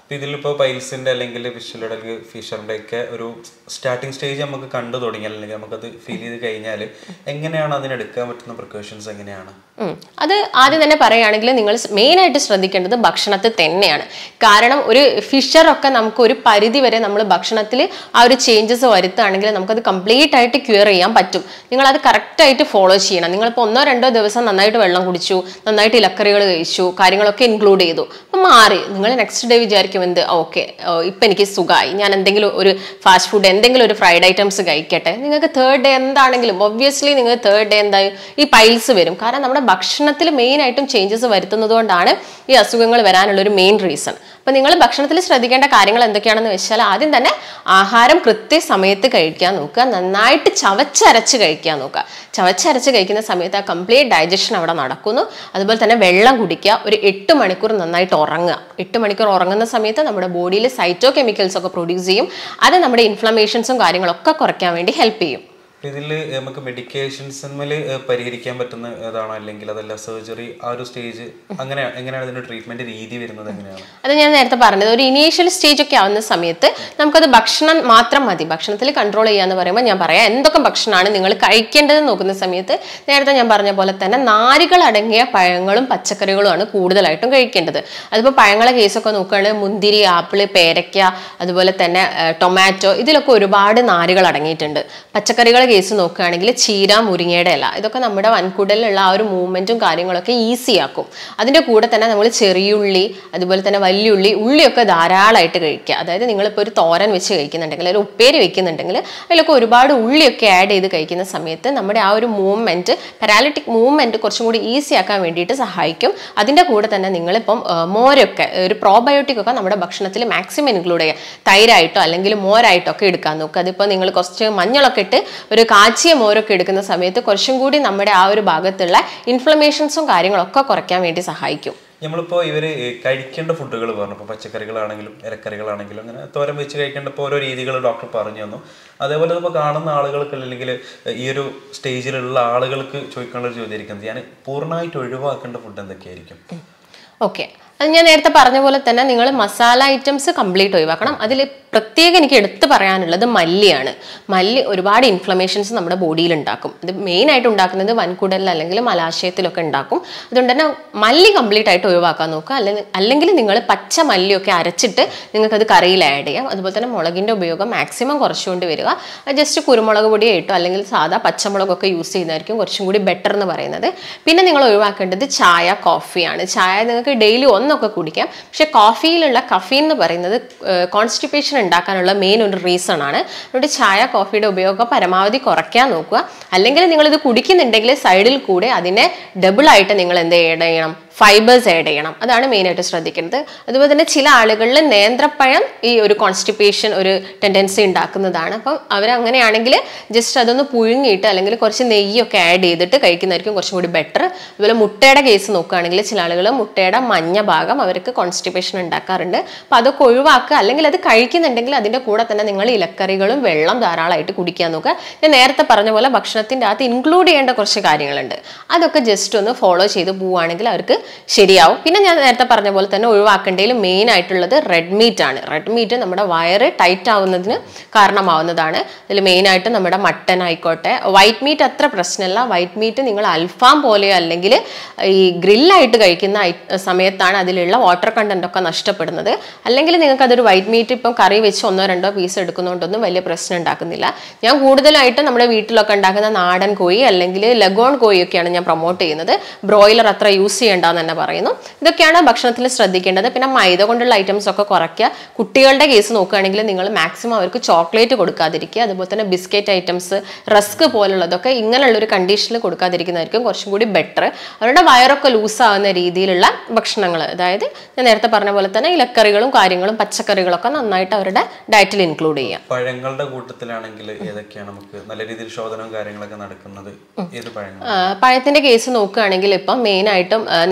ഇതിലിപ്പോ പൈൽസിന്റെ അല്ലെങ്കിൽ ഫിഷറുടെ അല്ലെങ്കിൽ ഫിഷറിന്റെ ഒക്കെ ഒരു സ്റ്റാർട്ടിംഗ് സ്റ്റേജ് നമുക്ക് കണ്ടു തുടങ്ങിയാൽ അല്ലെങ്കിൽ നമുക്കത് ഫീൽ ചെയ്ത് കഴിഞ്ഞാൽ എങ്ങനെയാണ് അതിനെടുക്കാൻ പറ്റുന്ന പ്രിക്കോഷൻസ് എങ്ങനെയാണ്? അത് ആദ്യം തന്നെ പറയുകയാണെങ്കിൽ നിങ്ങൾ മെയിനായിട്ട് ശ്രദ്ധിക്കേണ്ടത് ഭക്ഷണത്തിൽ തന്നെയാണ്. കാരണം ഒരു ഫിഷറൊക്കെ നമുക്ക് ഒരു പരിധി വരെ നമ്മൾ ഭക്ഷണത്തിൽ ആ ഒരു ചേഞ്ചസ് വരുത്തുകയാണെങ്കിൽ നമുക്കത് കംപ്ലീറ്റ് ആയിട്ട് ക്യൂർ ചെയ്യാൻ പറ്റും. നിങ്ങളത് കറക്റ്റായിട്ട് ഫോളോ ചെയ്യണം. നിങ്ങളിപ്പോൾ 1-2 ദിവസം നന്നായിട്ട് വെള്ളം കുടിച്ചു, നന്നായിട്ട് ഇലക്കറികൾ കഴിച്ചു, കാര്യങ്ങളൊക്കെ ഇൻക്ലൂഡ് ചെയ്തു, അപ്പം മാറി. നിങ്ങൾ നെക്സ്റ്റ് ഡേ വിചാരിക്കും എന്ത് ഓക്കെ ഇപ്പം എനിക്ക് സുഖമായി, ഞാൻ എന്തെങ്കിലും ഒരു ഫാസ്റ്റ് ഫുഡ് എന്തെങ്കിലും ഒരു ഫ്രൈഡ് ഐറ്റംസ് കഴിക്കട്ടെ. നിങ്ങൾക്ക് 3rd ഡേ എന്താണെങ്കിലും ഒബ്വിയസ്ലി നിങ്ങൾ 3rd ഡേ എന്തായും ഈ പൈൽസ് വരും. കാരണം നമ്മുടെ ഭക്ഷണത്തിൽ മെയിനായിട്ടും ചേഞ്ചസ് വരുത്തുന്നത് കൊണ്ടാണ് ഈ അസുഖങ്ങൾ വരാനുള്ളൊരു മെയിൻ റീസൺ. അപ്പം നിങ്ങൾ ഭക്ഷണത്തിൽ ശ്രദ്ധിക്കേണ്ട കാര്യങ്ങൾ എന്തൊക്കെയാണെന്ന് വെച്ചാൽ ആദ്യം തന്നെ ആഹാരം കൃത്യസമയത്ത് കഴിക്കാൻ നോക്കുക, നന്നായിട്ട് ചവച്ചരച്ച് കഴിക്കാൻ നോക്കുക. ചവച്ചരച്ച് കഴിക്കുന്ന സമയത്ത് ആ കംപ്ലീറ്റ് ഡൈജഷൻ അവിടെ നടക്കുന്നു. അതുപോലെ തന്നെ വെള്ളം കുടിക്കുക, ഒരു 8 മണിക്കൂർ നന്നായിട്ട് ഉറങ്ങുക. 8 മണിക്കൂർ ഉറങ്ങുന്ന സമയത്ത് നമ്മുടെ ബോഡിയിൽ സൈറ്റോ കെമിക്കൽസ് ഒക്കെ പ്രൊഡ്യൂസ് ചെയ്യും. അത് നമ്മുടെ ഇൻഫ്ലമേഷൻസും കാര്യങ്ങളൊക്കെ കുറയ്ക്കാൻ വേണ്ടി ഹെൽപ്പ് ചെയ്യും. ഇതിൽ നമുക്ക് മെഡിക്കേഷൻസിന്മേൽ പരിഹരിക്കാൻ പറ്റുന്ന ഏതാണോ അല്ലെങ്കിൽ അതല്ല സർജറി ആ ഒരു സ്റ്റേജ് അങ്ങനെ എങ്ങനെയാണ് ഇതിന്റെ ട്രീറ്റ്മെന്റ് രീതി വരുന്നത് എങ്ങനെയാണ്? അത് ഞാൻ നേരത്തെ പറഞ്ഞത് ഒരു ഇനീഷ്യൽ സ്റ്റേജ് ഒക്കെ ആവുന്ന സമയത്ത് നമുക്കത് ഭക്ഷണം മാത്രം മതി. ഭക്ഷണത്തിൽ കൺട്രോൾ ചെയ്യാന്ന് പറയുമ്പോൾ ഞാൻ പറയാം എന്തൊക്കെ ഭക്ഷണമാണ് നിങ്ങൾ കഴിക്കേണ്ടതെന്ന് നോക്കുന്ന സമയത്ത് നേരത്തെ ഞാൻ പറഞ്ഞ പോലെ തന്നെ നാരുകൾ അടങ്ങിയ പഴങ്ങളും പച്ചക്കറികളുമാണ് കൂടുതലായിട്ടും കഴിക്കേണ്ടത്. അതിപ്പോൾ പഴങ്ങളെ കേസൊക്കെ നോക്കുകയാണെങ്കിൽ മുന്തിരി, ആപ്പിള്, പേരയ്ക്ക, അതുപോലെ തന്നെ ടൊമാറ്റോ, ഇതിലൊക്കെ ഒരുപാട് നാരുകൾ അടങ്ങിയിട്ടുണ്ട്. പച്ചക്കറികളെ കേസ് നോക്കുകയാണെങ്കിൽ ചീര, മുരിങ്ങയുടെ ഇല, ഇതൊക്കെ നമ്മുടെ വൻകുടലിലുള്ള ആ ഒരു മൂവ്മെന്റും കാര്യങ്ങളൊക്കെ ഈസി ആക്കും. അതിന്റെ കൂടെ തന്നെ നമ്മൾ ചെറിയുള്ളി, അതുപോലെ തന്നെ വലിയുള്ളി, ഉള്ളിയൊക്കെ ധാരാളമായിട്ട് കഴിക്കുക. അതായത് നിങ്ങളിപ്പോൾ ഒരു തോരൻ വെച്ച് കഴിക്കുന്നുണ്ടെങ്കിൽ ഒരു ഉപ്പേരി വെക്കുന്നുണ്ടെങ്കിൽ അതിലൊക്കെ ഒരുപാട് ഉള്ളിയൊക്കെ ആഡ് ചെയ്ത് കഴിക്കുന്ന സമയത്ത് നമ്മുടെ ആ ഒരു മൂവ്മെന്റ് പാരാലിറ്റിക് മൂവ്മെന്റ് കുറച്ചും കൂടി ഈസി ആക്കാൻ വേണ്ടിയിട്ട് സഹായിക്കും. അതിന്റെ കൂടെ തന്നെ നിങ്ങളിപ്പം മോരൊക്കെ ഒരു പ്രോബയോട്ടിക് ഒക്കെ നമ്മുടെ ഭക്ഷണത്തിൽ മാക്സിമം ഇൻക്ലൂഡ് ചെയ്യുക. തൈരായിട്ടോ അല്ലെങ്കിൽ മോരായിട്ടോ ഒക്കെ എടുക്കാൻ നോക്കുക. അതിപ്പോൾ നിങ്ങൾ കുറച്ച് മഞ്ഞളൊക്കെ ഇട്ട് ഒരു കാച്ചിയ മോരൊക്കെ എടുക്കുന്ന സമയത്ത് കുറച്ചും കൂടി നമ്മുടെ ആ ഒരു ഭാഗത്തുള്ള ഇൻഫ്ലമേഷൻസും കാര്യങ്ങളൊക്കെ കുറയ്ക്കാൻ വേണ്ടി സഹായിക്കും. നമ്മളിപ്പോൾ ഇവർ കഴിക്കേണ്ട ഫുഡുകൾ പറഞ്ഞു, ഇപ്പോൾ പച്ചക്കറികളാണെങ്കിലും ഇലക്കറികളാണെങ്കിലും അങ്ങനെ തോരൻ വെച്ച് കഴിക്കേണ്ടപ്പോൾ ഓരോ രീതികൾ ഡോക്ടർ പറഞ്ഞു തന്നു. അതേപോലെ ഇപ്പോൾ കാണുന്ന ആളുകൾക്ക് അല്ലെങ്കിൽ ഈ ഒരു സ്റ്റേജിലുള്ള ആളുകൾക്ക് ചോദിക്കാനുള്ള ചോദ്യം ഇരിക്കുന്നത് ഞാൻ പൂർണ്ണമായിട്ട് ഒഴിവാക്കേണ്ട ഫുഡ് എന്തൊക്കെയായിരിക്കും? ഓക്കെ, അത് ഞാൻ നേരത്തെ പറഞ്ഞ പോലെ തന്നെ നിങ്ങൾ മസാല ഐറ്റംസ് കംപ്ലീറ്റ് ഒഴിവാക്കണം. അതിൽ പ്രത്യേകം എനിക്ക് എടുത്തു പറയാനുള്ളത് മല്ലിയാണ്. മല്ലി ഒരുപാട് ഇൻഫ്ലമേഷൻസ് നമ്മുടെ ബോഡിയിൽ ഉണ്ടാക്കും. ഇത് മെയിനായിട്ട് ഉണ്ടാക്കുന്നത് വൻകുടലിൽ അല്ലെങ്കിൽ മലാശയത്തിലൊക്കെ ഉണ്ടാക്കും. അതുകൊണ്ട് തന്നെ മല്ലി കംപ്ലീറ്റ് ആയിട്ട് ഒഴിവാക്കാൻ നോക്കുക. അല്ലെങ്കിൽ നിങ്ങൾ പച്ച മല്ലിയൊക്കെ അരച്ചിട്ട് നിങ്ങൾക്കത് കറിയിൽ ആഡ് ചെയ്യാം. അതുപോലെ തന്നെ മുളകിൻ്റെ ഉപയോഗം മാക്സിമം കുറച്ചുകൊണ്ട് വരിക. ജസ്റ്റ് കുരുമുളക് പൊടിയായിട്ടോ അല്ലെങ്കിൽ സാധാ പച്ചമുളകൊക്കെ യൂസ് ചെയ്യുന്നതായിരിക്കും കുറച്ചും കൂടി ബെറ്റർ എന്ന് പറയുന്നത്. പിന്നെ നിങ്ങൾ ഒഴിവാക്കേണ്ടത് ചായ, കോഫിയാണ്. ചായ നിങ്ങൾക്ക് ഡെയിലി ഒന്നൊക്കെ കുടിക്കാം. പക്ഷെ കോഫിയിലുള്ള കഫീൻ എന്ന് പറയുന്നത് കോൺസ്റ്റിപ്പേഷൻ ഉണ്ടാക്കാനുള്ള മെയിൻ ഒരു റീസൺ ആണ്. അതുകൊണ്ട് ചായ, കോഫിയുടെ ഉപയോഗം പരമാവധി കുറയ്ക്കാൻ നോക്കുക. അല്ലെങ്കിൽ നിങ്ങളിത് കുടിക്കുന്നുണ്ടെങ്കിൽ സൈഡിൽ കൂടെ അതിനെ ഡബിൾ ആയിട്ട് നിങ്ങൾ എന്ത് ചെയ്യണം, ഫൈബേഴ്സ് ആഡ് ചെയ്യണം. അതാണ് മെയിനായിട്ട് ശ്രദ്ധിക്കുന്നത്. അതുപോലെ തന്നെ ചില ആളുകളിൽ നേന്ത്രപ്പഴം ഈ ഒരു കോൺസ്റ്റിപ്പേഷൻ ഒരു ടെൻഡൻസി ഉണ്ടാക്കുന്നതാണ്. അപ്പം അവരങ്ങനെയാണെങ്കിൽ ജസ്റ്റ് അതൊന്ന് പുഴുങ്ങിയിട്ട് അല്ലെങ്കിൽ കുറച്ച് നെയ്യൊക്കെ ആഡ് ചെയ്തിട്ട് കഴിക്കുന്നതായിരിക്കും കുറച്ചും കൂടി ബെറ്റർ. അതുപോലെ മുട്ടയുടെ കേസ് നോക്കുകയാണെങ്കിൽ ചില ആളുകൾ മുട്ടയുടെ മഞ്ഞ ഭാഗം അവർക്ക് കോൺസ്റ്റിപ്പേഷൻ ഉണ്ടാക്കാറുണ്ട്. അപ്പം അതൊക്കെ ഒഴിവാക്കുക. അല്ലെങ്കിൽ അത് കഴിക്കുന്നുണ്ടെങ്കിൽ അതിൻ്റെ കൂടെ തന്നെ നിങ്ങൾ ഇലക്കറികളും വെള്ളം ധാരാളമായിട്ട് കുടിക്കാൻ നോക്കുക. ഞാൻ നേരത്തെ പറഞ്ഞ പോലെ ഭക്ഷണത്തിൻ്റെ അകത്ത് ഇൻക്ലൂഡ് ചെയ്യേണ്ട കുറച്ച് കാര്യങ്ങളുണ്ട്. അതൊക്കെ ജസ്റ്റ് ഒന്ന് ഫോളോ ചെയ്ത് പോവുകയാണെങ്കിൽ അവർക്ക് ശരിയാവും. പിന്നെ ഞാൻ നേരത്തെ പറഞ്ഞ പോലെ തന്നെ ഒഴിവാക്കേണ്ടതിൽ മെയിൻ ആയിട്ടുള്ളത് റെഡ് മീറ്റ് ആണ്. റെഡ് മീറ്റ് നമ്മുടെ വയറ് ടൈറ്റ് ആവുന്നതിന് കാരണമാവുന്നതാണ്. അതിൽ മെയിനായിട്ട് നമ്മുടെ മട്ടൻ ആയിക്കോട്ടെ. വൈറ്റ് മീറ്റ് അത്ര പ്രശ്നമല്ല. വൈറ്റ് മീറ്റ് നിങ്ങൾ അൽഫാം പോലെയോ അല്ലെങ്കിൽ ഈ ഗ്രില്ലായിട്ട് കഴിക്കുന്ന സമയത്താണ് അതിലുള്ള വാട്ടർ കണ്ടന്റ് ഒക്കെ നഷ്ടപ്പെടുന്നത്. അല്ലെങ്കിൽ നിങ്ങൾക്ക് അതൊരു വൈറ്റ് മീറ്റ് ഇപ്പം കറി വെച്ച് 1-2 പീസ് എടുക്കുന്നതുകൊണ്ടൊന്നും വലിയ പ്രശ്നം ഉണ്ടാക്കുന്നില്ല. ഞാൻ കൂടുതലായിട്ടും നമ്മുടെ വീട്ടിലൊക്കെ ഉണ്ടാക്കുന്ന നാടൻ കോഴി അല്ലെങ്കിൽ ലഗോൺ കോഴിയൊക്കെയാണ് ഞാൻ പ്രൊമോട്ട് ചെയ്യുന്നത്. ബ്രോയിലർ അത്ര യൂസ് ചെയ്യേണ്ട തന്നെ പറയുന്നു. ഇതൊക്കെയാണ് ഭക്ഷണത്തിൽ ശ്രദ്ധിക്കേണ്ടത്. പിന്നെ മൈദ കൊണ്ടുള്ള ഐറ്റംസ് ഒക്കെ കുറയ്ക്കുക. കുട്ടികളുടെ കേസ് നോക്കുകയാണെങ്കിൽ നിങ്ങൾ മാക്സിമം അവർക്ക് ചോക്ലേറ്റ് കൊടുക്കാതിരിക്കുക. അതുപോലെ തന്നെ ബിസ്ക്കറ്റ് ഐറ്റംസ്, റസ്ക് പോലുള്ളതൊക്കെ ഇങ്ങനെയുള്ളൊരു കണ്ടീഷനിൽ കൊടുക്കാതിരിക്കുന്നതായിരിക്കും കുറച്ചും കൂടി ബെറ്റർ. അവരുടെ വയറൊക്കെ ലൂസാവുന്ന രീതിയിലുള്ള ഭക്ഷണങ്ങൾ, അതായത് ഞാൻ നേരത്തെ പറഞ്ഞ പോലെ തന്നെ ഇലക്കറികളും കാര്യങ്ങളും പച്ചക്കറികളൊക്കെ നന്നായിട്ട് അവരുടെ ഡയറ്റിൽ ഇൻക്ലൂഡ് ചെയ്യാം. പഴങ്ങളുടെ കൂട്ടത്തിലാണെങ്കിൽ ഏതൊക്കെയാണ് നമുക്ക് നല്ല രീതിയിൽ ശോധനവും കാര്യങ്ങളൊക്കെ നടക്കുന്നത്? ഏത് പഴങ്ങൾ? പഴത്തിന്റെ കേസ് നോക്കുകയാണെങ്കിൽ ഇപ്പം മെയിനായിട്ടും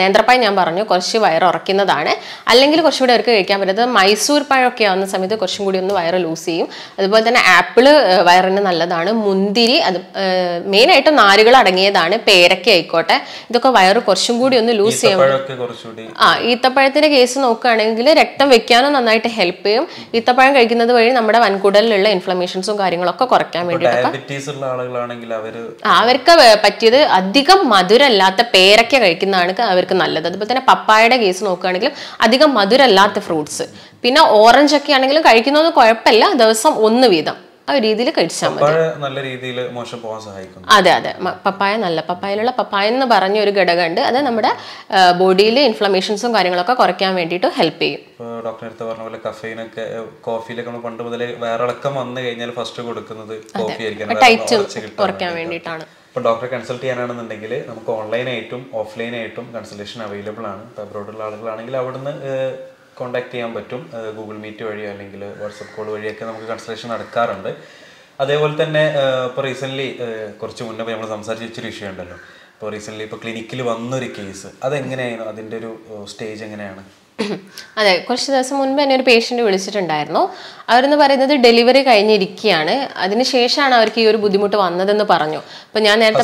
നേന്ത്രപ്പഴം ഞാൻ പറഞ്ഞു കുറച്ച് വയറുറക്കുന്നതാണ്, അല്ലെങ്കിൽ കുറച്ചുകൂടി അവർക്ക് കഴിക്കാൻ പറ്റുന്നത് മൈസൂർ പഴമൊക്കെ ആവുന്ന സമയത്ത് കുറച്ചും കൂടി ഒന്ന് വയറ് ലൂസ് ചെയ്യും. അതുപോലെ തന്നെ ആപ്പിള് വയറിന് നല്ലതാണ്. മുന്തിരി, അത് മെയിനായിട്ട് നാരുകൾ അടങ്ങിയതാണ്. പേരക്ക ആയിക്കോട്ടെ, ഇതൊക്കെ വയറ് കുറച്ചും കൂടി ഒന്ന് ലൂസ് ചെയ്യാൻ പറ്റും. ഈത്തപ്പഴത്തിന്റെ കേസ് നോക്കുകയാണെങ്കിൽ രക്തം വെക്കാനും നന്നായിട്ട് ഹെൽപ്പ് ചെയ്യും. ഈത്തപ്പഴം കഴിക്കുന്നത് വഴി നമ്മുടെ വൻകുടലിലുള്ള ഇൻഫ്ലമേഷൻസും കാര്യങ്ങളൊക്കെ കുറയ്ക്കാൻ വേണ്ടിയിട്ട് അവർക്ക് പറ്റിയത് അധികം മധുരമല്ലാത്ത പേരക്ക കഴിക്കുന്നതാണ് അവർക്ക് നല്ലത്. അതുപോലെ തന്നെ പപ്പായയുടെ കേസ് നോക്കുകയാണെങ്കിലും അധികം മധുരമല്ലാത്ത ഫ്രൂട്ട്സ്, പിന്നെ ഓറഞ്ച് ഒക്കെ ആണെങ്കിലും കഴിക്കുന്നത് കുഴപ്പമില്ല, ദിവസം 1 വീതം ആ ഒരു രീതിയിൽ കഴിച്ചാൽ മതി. നല്ല രീതിയിൽ മോശം പോകാൻ സഹായിക്കും. അതെ അതെ, പപ്പായ നല്ല, പപ്പായയിലുള്ള പപ്പായ എന്ന് പറഞ്ഞ ഒരു ഘടകമുണ്ട്, അത് നമ്മുടെ ബോഡിയിൽ ഇൻഫ്ലമേഷൻസും കാര്യങ്ങളൊക്കെ കുറയ്ക്കാൻ വേണ്ടിയിട്ട് ഹെൽപ്പ് ചെയ്യും. ഡോക്ടർ നേരത്തെ പറഞ്ഞ പോലെ കഫീനൊക്കെ കോഫിയിലൊക്കെ നമ്മൾ പണ്ട് മുതലേ വയറിളക്കം വന്നു കഴിഞ്ഞാൽ ഫസ്റ്റ് കൊടുക്കുന്നത് കോഫി ആയിരിക്കും, കുറയ്ക്കാൻ വേണ്ടിയിട്ടാണ്. ഇപ്പോൾ ഡോക്ടറെ കൺസൾട്ട് ചെയ്യാനാണെന്നുണ്ടെങ്കിൽ നമുക്ക് ഓൺലൈനായിട്ടും ഓഫ്ലൈനായിട്ടും കൺസൾട്ടേഷൻ അവൈലബിൾ ആണ്. ഇപ്പോൾ അബ്രോഡുള്ള ആളുകളാണെങ്കിൽ അവിടുന്ന് കോൺടാക്ട് ചെയ്യാൻ പറ്റും. ഗൂഗിൾ മീറ്റ് വഴിയോ അല്ലെങ്കിൽ വാട്സപ്പ് കോൾ വഴിയൊക്കെ നമുക്ക് കൺസൾട്ടേഷൻ നടക്കാറുണ്ട്. അതേപോലെ തന്നെ ഇപ്പോൾ റീസെൻ്റ്ലി കുറച്ച് മുന്നേ നമ്മൾ സംസാരിച്ച ഇച്ചിരി വിഷയം ഉണ്ടല്ലോ, ഇപ്പോൾ റീസെൻ്റ്ലി ഇപ്പോൾ ക്ലിനിക്കിൽ വന്നൊരു കേസ്, അതെങ്ങനെയായിരുന്നു, അതിൻ്റെ ഒരു സ്റ്റേജ് എങ്ങനെയാണ്? അതെ, കുറച്ച് ദിവസം മുൻപ് എന്നെ ഒരു പേഷ്യന്റ് വിളിച്ചിട്ടുണ്ടായിരുന്നു. അവരെന്ന് പറയുന്നത് ഡെലിവറി കഴിഞ്ഞിരിക്കുകയാണ്, അതിനുശേഷമാണ് അവർക്ക് ഈ ഒരു ബുദ്ധിമുട്ട് വന്നതെന്ന് പറഞ്ഞു. അപ്പൊ ഞാൻ നേരത്തെ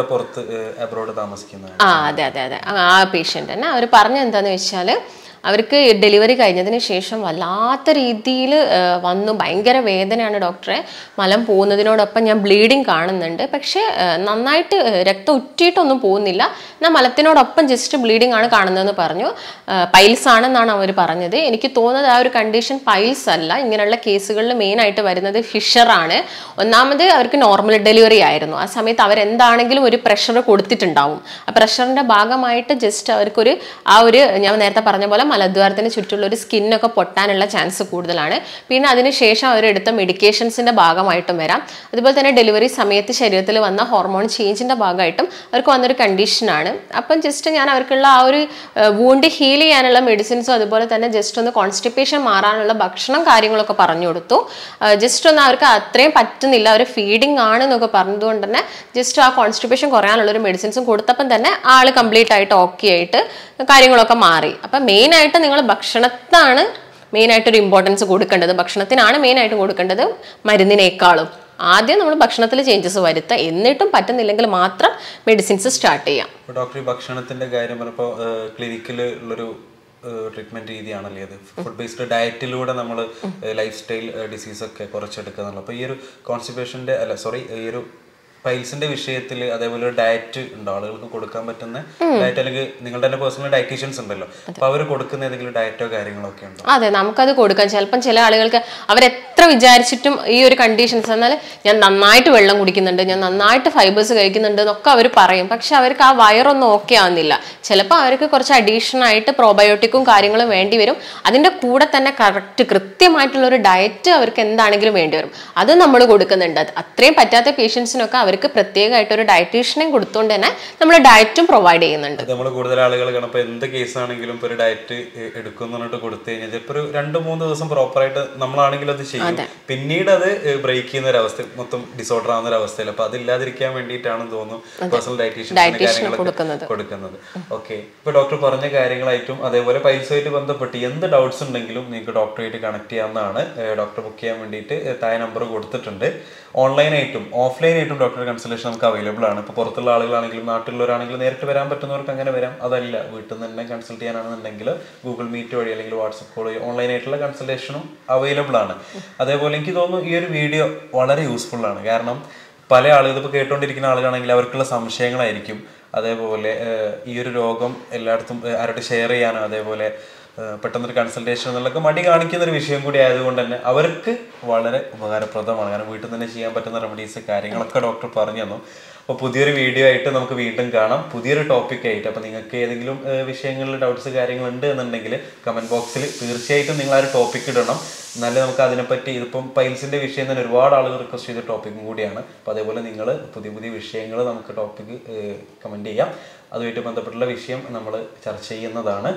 അതെ അതെ അതെ, ആ പേഷ്യന്റ് തന്നെ അവർ പറഞ്ഞത് എന്താന്ന് വെച്ചാൽ അവർക്ക് ഡെലിവറി കഴിഞ്ഞതിന് ശേഷം വല്ലാത്ത രീതിയിൽ വന്നു, ഭയങ്കര വേദനയാണ് ഡോക്ടറെ, മലം പോകുന്നതിനോടൊപ്പം ഞാൻ ബ്ലീഡിങ് കാണുന്നുണ്ട്, പക്ഷേ നന്നായിട്ട് രക്തം ഉറ്റിയിട്ടൊന്നും പോകുന്നില്ല, എന്നാൽ മലത്തിനോടൊപ്പം ജസ്റ്റ് ബ്ലീഡിങ് ആണ് കാണുന്നതെന്ന് പറഞ്ഞു. പൈൽസ് ആണെന്നാണ് അവർ പറഞ്ഞത്. എനിക്ക് തോന്നുന്നത് ആ ഒരു കണ്ടീഷൻ പൈൽസ് അല്ല, ഇങ്ങനെയുള്ള കേസുകളിൽ മെയിനായിട്ട് വരുന്നത് ഫിഷറാണ്. ഒന്നാമത് അവർക്ക് നോർമൽ ഡെലിവറി ആയിരുന്നു, ആ സമയത്ത് അവരെന്താണെങ്കിലും ഒരു പ്രഷർ കൊടുത്തിട്ടുണ്ടാവും. ആ പ്രഷറിൻ്റെ ഭാഗമായിട്ട് ജസ്റ്റ് അവർക്കൊരു ഞാൻ നേരത്തെ പറഞ്ഞ പോലെ മലദ്വാരത്തിന് ചുറ്റുള്ള ഒരു സ്കിന്നൊക്കെ പൊട്ടാനുള്ള ചാൻസ് കൂടുതലാണ്. പിന്നെ അതിനുശേഷം അവരെടുത്ത മെഡിക്കേഷൻസിൻ്റെ ഭാഗമായിട്ടും വരാം. അതുപോലെ തന്നെ ഡെലിവറി സമയത്ത് ശരീരത്തിൽ വന്ന ഹോർമോൺ ചേഞ്ചിൻ്റെ ഭാഗമായിട്ടും അവർക്ക് വന്നൊരു കണ്ടീഷനാണ്. അപ്പം ജസ്റ്റ് ഞാൻ അവർക്കുള്ള ആ ഒരു വൂണ്ട് ഹീൽ ചെയ്യാനുള്ള മെഡിസിൻസും അതുപോലെ തന്നെ ജസ്റ്റ് ഒന്ന് കോൺസ്റ്റിപ്പേഷൻ മാറാനുള്ള ഭക്ഷണം കാര്യങ്ങളൊക്കെ പറഞ്ഞു കൊടുത്തു. ജസ്റ്റ് ഒന്ന് അവർക്ക് അത്രയും പറ്റുന്നില്ല, അവർ ഫീഡിങ് ആണ് എന്നൊക്കെ പറഞ്ഞതുകൊണ്ട് തന്നെ ജസ്റ്റ് ആ കോൺസ്റ്റിപ്പേഷൻ കുറയാനുള്ളൊരു മെഡിസിൻസും കൊടുത്തപ്പം തന്നെ ആൾ കംപ്ലീറ്റ് ആയിട്ട് ഓക്കെ ആയിട്ട് കാര്യങ്ങളൊക്കെ മാറി. അപ്പം മെയിനായിട്ട് നിങ്ങൾ ഭക്ഷണത്താണ് മെയിനായിട്ടൊരു ഇമ്പോർട്ടൻസ് കൊടുക്കേണ്ടത്, ഭക്ഷണത്തിനാണ് മെയിനായിട്ട് കൊടുക്കേണ്ടത് മരുന്നിനേക്കാളും. ആദ്യം നമ്മൾ ഭക്ഷണത്തിൽ ചേഞ്ചസ് വരുത്തുക, എന്നിട്ടും പറ്റുന്നില്ലെങ്കിൽ മാത്രം മെഡിസിൻസ് സ്റ്റാർട്ട് ചെയ്യാം. ഡോക്ടർ, ഭക്ഷണത്തിന്റെ കാര്യം പറഞ്ഞപ്പോൾ ക്ലിനിക്കിൽ ഉള്ളൊരു ട്രീറ്റ്മെന്റ് രീതിയാണല്ലേ അത്, ഫുഡ് ബേസ്ഡ് ഡയറ്റിലൂടെ നമ്മൾ ലൈഫ് സ്റ്റൈൽ ഡിസീസൊക്കെ കുറച്ചെടുക്കുക എന്നുള്ളത്. അപ്പോൾ ഈ ഒരു കോൺസ്റ്റിപ്പേഷന്റെ ഈ ഒരു പൈൽസിന്റെ വിഷയത്തിൽ അതേപോലെ ഡയറ്റ് ഉണ്ടോ, ആളുകൾക്ക് കൊടുക്കാൻ പറ്റുന്ന ഡയറ്റ്, അല്ലെങ്കിൽ നിങ്ങളുടെ തന്നെ പേഴ്സണൽ ഡയറ്റീഷ്യൻസ് ഉണ്ടല്ലോ, അപ്പൊ അവർ കൊടുക്കുന്ന ഏതെങ്കിലും ഡയറ്റോ കാര്യങ്ങളോ ഒക്കെ ഉണ്ടോ? അതെ, നമുക്കത് കൊടുക്കാം. ചിലപ്പം ചില ആളുകൾക്ക് അവരെത്ര വിചാരിച്ചിട്ടും ഈ ഒരു കണ്ടീഷൻസ് എന്നാൽ ഞാൻ നന്നായിട്ട് വെള്ളം കുടിക്കുന്നുണ്ട്, ഞാൻ നന്നായിട്ട് ഫൈബേഴ്സ് കഴിക്കുന്നുണ്ട് എന്നൊക്കെ അവർ പറയും, പക്ഷെ അവർക്ക് ആ വയറൊന്നും ഓക്കെ ആവുന്നില്ല. ചിലപ്പോൾ അവർക്ക് കുറച്ച് അഡീഷണൽ ആയിട്ട് പ്രോബയോട്ടിക്കും കാര്യങ്ങളും വേണ്ടി വരും. അതിൻ്റെ കൂടെ തന്നെ കൃത്യമായിട്ടുള്ള ഒരു ഡയറ്റ് അവർക്ക് എന്താണെങ്കിലും വേണ്ടി വരും, അത് നമ്മൾ കൊടുക്കുന്നുണ്ട്. അത്രയും പറ്റാത്ത പേഷ്യൻസിനൊക്കെ അവർക്ക് പ്രത്യേകമായിട്ട് ഒരു ഡയറ്റീഷ്യനെ കൊടുത്തുകൊണ്ട് തന്നെ നമ്മൾ ഡയറ്റും പ്രൊവൈഡ് ചെയ്യുന്നുണ്ട്. നമ്മൾ കൂടുതൽ ആളുകൾ കാണുമ്പോൾ എന്ത് കേസാണെങ്കിലും ഇപ്പോൾ ഒരു ഡയറ്റ് എടുക്കും എന്നിട്ട് കൊടുത്തു കഴിഞ്ഞാൽ ചിലപ്പോൾ ഒരു 2-3 ദിവസം പ്രോപ്പറായിട്ട് നമ്മളാണെങ്കിലും അത് ചെയ്യും, പിന്നീട് അത് ബ്രേക്ക് ചെയ്യുന്ന ഒരു അവസ്ഥ, മൊത്തം ഡിസോർഡർ ആവുന്ന ഒരു അവസ്ഥയിൽ. അപ്പൊ അതില്ലാതിരിക്കാൻ വേണ്ടിയിട്ടാണെന്ന് തോന്നുന്നു പേഴ്സണൽ ഡയറ്റീഷ്യൻ കൊടുക്കുന്നത്. ഓക്കെ, ഇപ്പൊ ഡോക്ടർ പറഞ്ഞ കാര്യങ്ങളായിട്ടും അതേപോലെ പൈൽസുമായിട്ട് ബന്ധപ്പെട്ട് എന്ത് ഡൗട്ട്സ് ഉണ്ടെങ്കിലും നിങ്ങൾക്ക് ഡോക്ടറായിട്ട് കണക്ട് ചെയ്യാവുന്നതാണ്. ഡോക്ടർ ബുക്ക് ചെയ്യാൻ വേണ്ടിയിട്ട് താഴെ നമ്പർ കൊടുത്തിട്ടുണ്ട്. ഓൺലൈനായിട്ടും ഓഫ്ലൈനായിട്ടും ഡോക്ടർ കൺസൾട്ടേഷൻ നമുക്ക് അവൈലബിൾ ആണ്. ഇപ്പോൾ പുറത്തുള്ള ആളുകളാണെങ്കിലും നാട്ടിലുള്ളവരാണെങ്കിലും നേരിട്ട് വരാൻ പറ്റുന്നവർക്ക് അങ്ങനെ വരാം. അതല്ല വീട്ടിൽ നിന്ന് തന്നെ കൺസൾട്ട് ചെയ്യാനാണെന്നുണ്ടെങ്കിൽ ഗൂഗിൾ മീറ്റ് വഴി അല്ലെങ്കിൽ വാട്സപ്പ് കോൾ വഴി ഓൺലൈനായിട്ടുള്ള കൺസൾട്ടേഷനും അവൈലബിൾ ആണ്. അതേപോലെ എനിക്ക് തോന്നുന്നു ഈ ഒരു വീഡിയോ വളരെ യൂസ്ഫുൾ ആണ്. കാരണം പല ആളുകൾ ഇപ്പോൾ കേട്ടുകൊണ്ടിരിക്കുന്ന ആളുകളാണെങ്കിൽ അവർക്കുള്ള സംശയങ്ങളായിരിക്കും. അതേപോലെ ഈ ഒരു രോഗം എല്ലായിടത്തും ആരോട് ഷെയർ ചെയ്യാനോ അതേപോലെ പെട്ടെന്നൊരു കൺസൾട്ടേഷൻ എന്നുള്ളതൊക്കെ മടി കാണിക്കുന്ന ഒരു വിഷയം കൂടി ആയതുകൊണ്ട് തന്നെ അവർക്ക് വളരെ ഉപകാരപ്രദമാണ്. കാരണം വീട്ടിൽ തന്നെ ചെയ്യാൻ പറ്റുന്ന റെമഡീസ് കാര്യങ്ങളൊക്കെ ഡോക്ടർ പറഞ്ഞു തന്നു. അപ്പോൾ പുതിയൊരു വീഡിയോ ആയിട്ട് നമുക്ക് വീണ്ടും കാണാം, പുതിയൊരു ടോപ്പിക്കായിട്ട്. അപ്പോൾ നിങ്ങൾക്ക് ഏതെങ്കിലും വിഷയങ്ങളിൽ ഡൗട്ട്സ് കാര്യങ്ങളുണ്ട് എന്നുണ്ടെങ്കിൽ കമൻറ്റ് ബോക്സിൽ തീർച്ചയായിട്ടും നിങ്ങൾ ആ ഒരു ടോപ്പിക്ക് ഇടണം. എന്നാലും നമുക്ക് അതിനെപ്പറ്റി, ഇതിപ്പം പൈൽസിൻ്റെ വിഷയം തന്നെ ഒരുപാട് ആളുകൾ റിക്വസ്റ്റ് ചെയ്ത ടോപ്പിക്കും കൂടിയാണ്. അപ്പോൾ അതേപോലെ നിങ്ങൾ പുതിയ പുതിയ വിഷയങ്ങൾ നമുക്ക് ടോപ്പിക്ക് കമൻറ്റ് ചെയ്യാം, അതുമായിട്ട് ബന്ധപ്പെട്ടുള്ള വിഷയം നമ്മൾ ചർച്ച ചെയ്യുന്നതാണ്.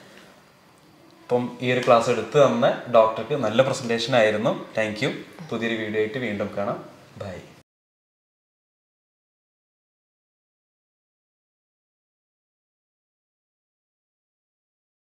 അപ്പം ഈ ഒരു ക്ലാസ് എടുത്ത് തന്ന ഡോക്ടർക്ക് നല്ല പ്രസൻറ്റേഷൻ ആയിരുന്നു. Thank you. പുതിയൊരു വീഡിയോ ആയിട്ട് വീണ്ടും കാണാം. ബൈ.